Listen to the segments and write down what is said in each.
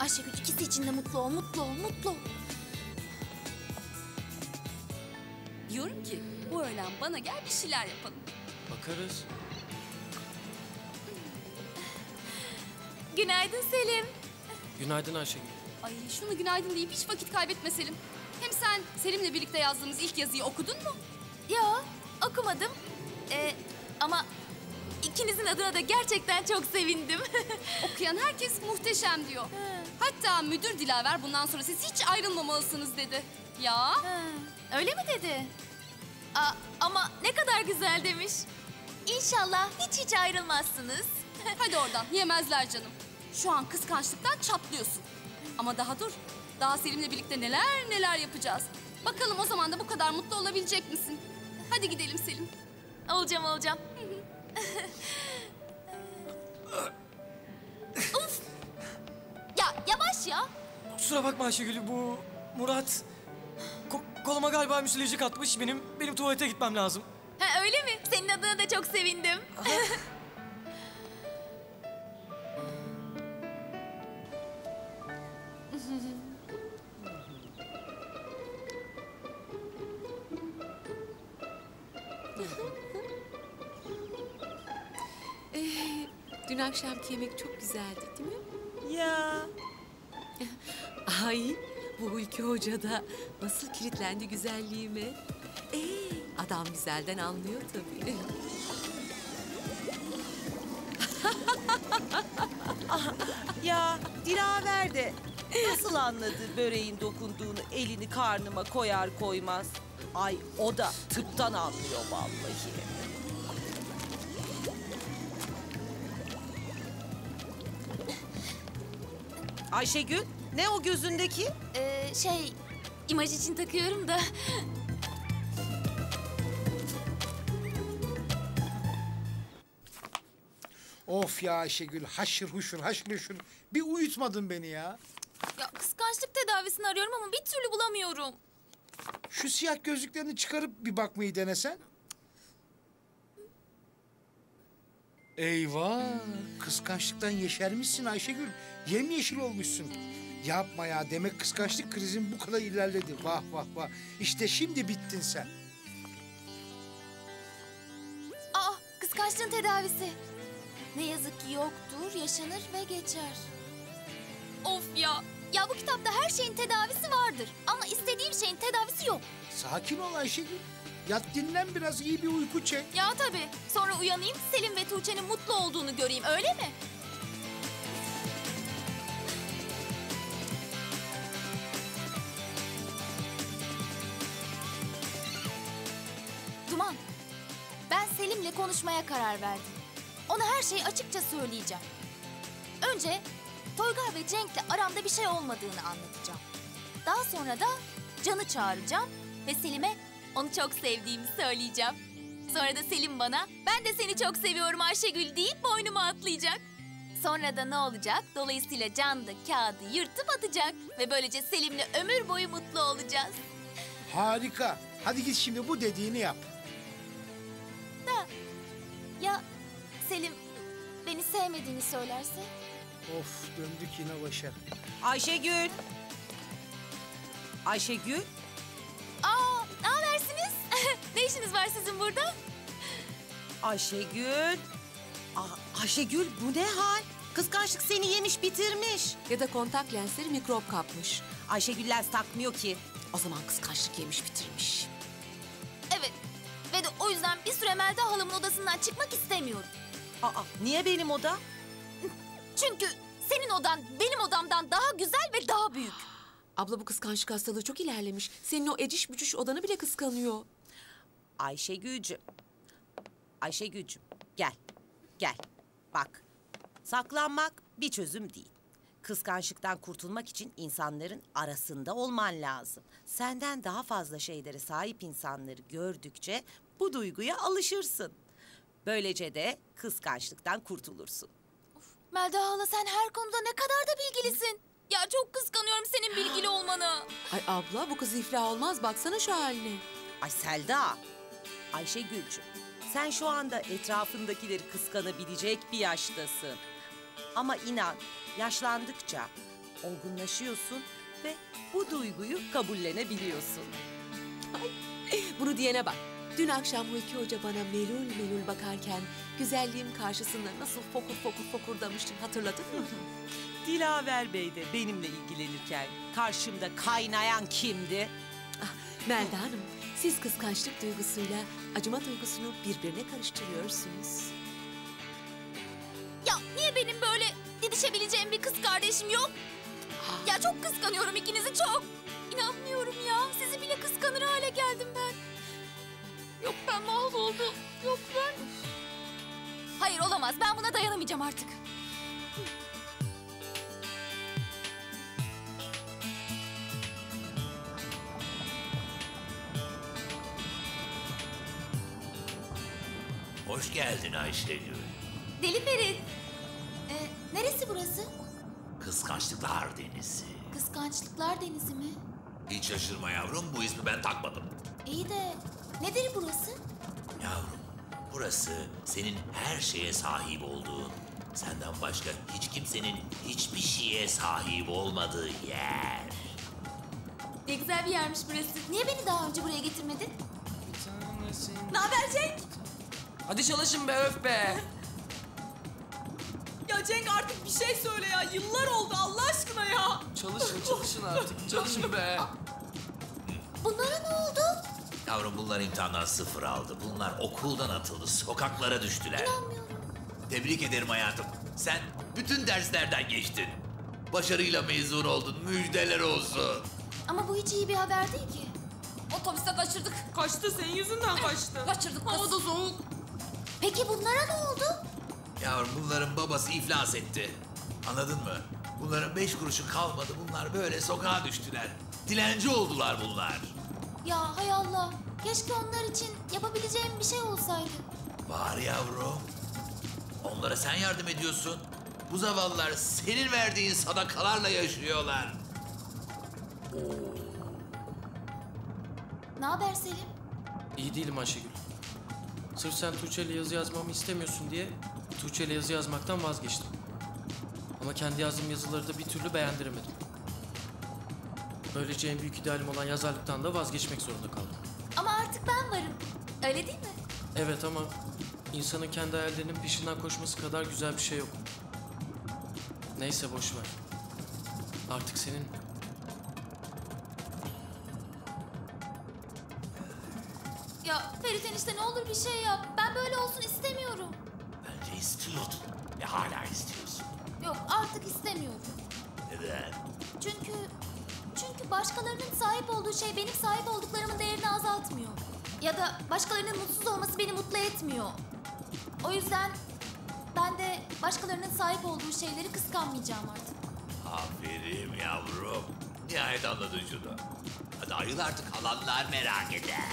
Ayşegül, ikisi için de mutlu ol, mutlu ol, mutlu ol. Diyorum ki bu öğlen bana gel bir şeyler yapalım. Bakarız. Günaydın Selim. Günaydın Ayşegül. Ay şunu günaydın deyip hiç vakit kaybetme Selim. Hem sen Selim'le birlikte yazdığımız ilk yazıyı okudun mu? Ya okumadım. Ama ikinizin adına da gerçekten çok sevindim. Okuyan herkes muhteşem diyor. Hatta müdür Dilaver bundan sonra siz hiç ayrılmamalısınız dedi. Ya. Öyle mi dedi? Ama ne kadar güzel demiş. İnşallah hiç ayrılmazsınız. Hadi oradan yemezler canım. Şu an kıskançlıktan çatlıyorsun. Ama daha dur. Daha Selim'le birlikte neler neler yapacağız. Bakalım o zaman da bu kadar mutlu olabilecek misin? Hadi gidelim Selim. Olacağım. Uf! Ya yavaş ya. Kusura bakma Ayşegül, bu Murat koluma galiba müsilajı atmış. Benim tuvalete gitmem lazım. Ha, öyle mi? Senin adına da çok sevindim. Dün akşamki yemek çok güzeldi değil mi? Ya. Ay, bu Hulki Hoca da nasıl kilitlendi güzelliğime. Adam güzelden anlıyor tabii. Ya Dilaver de nasıl anladı böreğin dokunduğunu, elini karnıma koyar koymaz. Ay o da tıptan anlıyor vallahi. Ayşegül, ne o gözündeki? İmaj için takıyorum da. Of ya Ayşegül, haşır huşur, haşır huşur. Bir uyutmadın beni ya. Ya kıskançlık tedavisini arıyorum ama bir türlü bulamıyorum. Şu siyah gözlüklerini çıkarıp bir bakmayı denesen. Eyvah, kıskançlıktan yeşermişsin Ayşegül. Yemyeşil olmuşsun. Yapma ya, demek kıskançlık krizin bu kadar ilerledi. Vah vah vah. İşte şimdi bittin sen. Kıskançlığın tedavisi. Ne yazık ki yoktur, yaşanır ve geçer. Of ya. Ya bu kitapta her şeyin tedavisi vardır. Ama istediğim şeyin tedavisi yok. Sakin ol Ayşegül. Yat dinlen biraz, iyi bir uyku çek. Ya tabii. Sonra uyanayım, Selim ve Tuğçe'nin mutlu olduğunu göreyim, öyle mi? Duman, ben Selim'le konuşmaya karar verdim. Ona her şeyi açıkça söyleyeceğim. Önce Toygar ve Cenk'le aramda bir şey olmadığını anlatacağım. Daha sonra da Can'ı çağıracağım ve Selim'e onu çok sevdiğimi söyleyeceğim. Sonra da Selim bana, ben de seni çok seviyorum Ayşegül deyip boynuma atlayacak. Sonra da ne olacak? Dolayısıyla Can da kağıdı yırtıp atacak. Ve böylece Selim'le ömür boyu mutlu olacağız. Harika. Hadi git şimdi bu dediğini yap. Ya Selim beni sevmediğini söylerse? Of, döndük yine başa. Ayşegül. Ayşegül. Ne habersiniz? Ne işiniz var sizin burada? Ayşegül. Ayşegül, bu ne hal? Kıskançlık seni yemiş bitirmiş. Ya da kontak lensleri mikrop kapmış. Ayşegül lens takmıyor ki. O zaman kıskançlık yemiş bitirmiş. Evet. Ve de o yüzden bir süre Melda halamın odasından çıkmak istemiyorum. Niye benim oda? Çünkü senin odan benim odamdan daha güzel ve daha büyük. Abla, bu kıskançlık hastalığı çok ilerlemiş. Senin o eciş bücüş odanı bile kıskanıyor. Ayşegül'cüm. Ayşegül'cüm gel. Gel. Bak. Saklanmak bir çözüm değil. Kıskançlıktan kurtulmak için insanların arasında olman lazım. Senden daha fazla şeylere sahip insanları gördükçe bu duyguya alışırsın. Böylece de kıskançlıktan kurtulursun. Melda hala, sen her konuda ne kadar da bilgilisin. Ya çok kıskanıyorum senin bilgili olmanı. Ay abla, bu kız iflah olmaz. Baksana şu haline. Ay Selda. Ayşegül'cüm, sen şu anda etrafındakileri kıskanabilecek bir yaştasın. Ama inan, yaşlandıkça olgunlaşıyorsun ve bu duyguyu kabullenebiliyorsun. Bunu diyene bak. Dün akşam bu iki hoca bana melul melul bakarken güzelliğim karşısında nasıl fokur fokur fokurdamıştı, hatırladın mı? Dilaver Bey de benimle ilgilenirken karşımda kaynayan kimdi? Melda Hanım, siz kıskançlık duygusuyla acıma duygusunu birbirine karıştırıyorsunuz. Ya niye benim böyle didişebileceğim bir kız kardeşim yok? Ya çok kıskanıyorum ikinizi çok. İnanmıyorum ya. Sizi bile kıskanır hale geldim ben. Yok ben mahvoldum. Yok ben. Hayır olamaz. Ben buna dayanamayacağım artık. Hoş geldin Ayşegül. Deli Ferit. Neresi burası? Kıskançlıklar Denizi. Kıskançlıklar Denizi mi? Hiç şaşırma yavrum, bu ismi ben takmadım. İyi de nedir burası? Yavrum, burası senin her şeye sahip olduğun, senden başka hiç kimsenin hiçbir şeye sahip olmadığı yer. Ne güzel bir yermiş burası. Niye beni daha önce buraya getirmedin? Ne haber Cenk? Hadi çalışın be, öf be. Ya Cenk artık bir şey söyle ya. Yıllar oldu Allah aşkına ya. Çalışın artık, çalışın be. Bunlara ne oldu? Yavrum bunlar imtihandan 0 aldı. Bunlar okuldan atıldı, sokaklara düştüler. Tebrik ederim hayatım. Sen bütün derslerden geçtin. Başarıyla mezun oldun, müjdeler olsun. Ama bu hiç iyi bir haber değil ki. Otobüste kaçırdık. Kaçtı senin yüzünden kaçtı. Kaçırdık kız. Hava da soğuk. Peki bunlara ne oldu? Yavrum bunların babası iflas etti. Anladın mı? Bunların 5 kuruşu kalmadı. Bunlar böyle sokağa düştüler. Dilenci oldular bunlar. Ya hay Allah. Keşke onlar için yapabileceğim bir şey olsaydı. Var yavrum. Onlara sen yardım ediyorsun. Bu zavallılar senin verdiğin sadakalarla yaşıyorlar. Ne haber Selim? İyi değilim Ayşegül. Sırf sen Tuğçe'yle yazı yazmamı istemiyorsun diye Tuğçe'yle yazı yazmaktan vazgeçtim. Ama kendi yazdığım yazıları da bir türlü beğendiremedim. Böylece en büyük idealim olan yazarlıktan da vazgeçmek zorunda kaldım. Ama artık ben varım. Öyle değil mi? Evet ama insanın kendi hayallerinin peşinden koşması kadar güzel bir şey yok. Neyse boş ver. Artık senin. Ya Ferit enişte ne olur bir şey yap. Ben böyle olsun istemiyorum. Bence istiyordun ve hala istiyorsun. Yok artık istemiyorum. Neden? Çünkü başkalarının sahip olduğu şey benim sahip olduklarımın değerini azaltmıyor. Ya da başkalarının mutsuz olması beni mutlu etmiyor. O yüzden ben de başkalarının sahip olduğu şeyleri kıskanmayacağım artık. Aferin yavrum. Nihayet anladın şunu. Hadi ayıl artık, alanlar merak eder.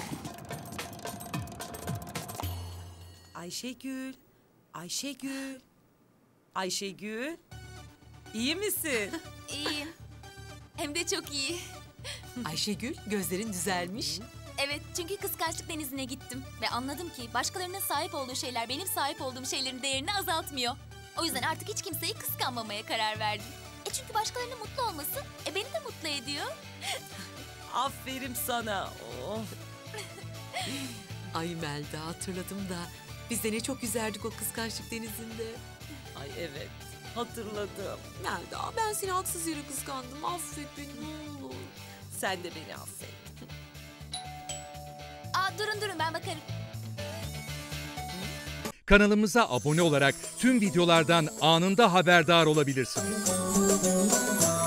Ayşegül, Ayşegül, Ayşegül. İyi misin? İyiyim. Hem de çok iyi. Ayşegül, gözlerin düzelmiş. Evet, çünkü kıskançlık denizine gittim ve anladım ki başkalarının sahip olduğu şeyler benim sahip olduğum şeylerin değerini azaltmıyor. O yüzden artık hiç kimseyi kıskanmamaya karar verdim. Çünkü başkalarının mutlu olması beni de mutlu ediyor. Aferin sana. Oh. Ay Melda, hatırladım da biz de ne çok yüzerdik o kıskançlık denizinde. Ay evet, hatırladım. Melda, ben seni haksız yere kıskandım. Affet beni ne olur. Sen de beni affet. Durun ben bakarım. Kanalımıza abone olarak tüm videolardan anında haberdar olabilirsiniz.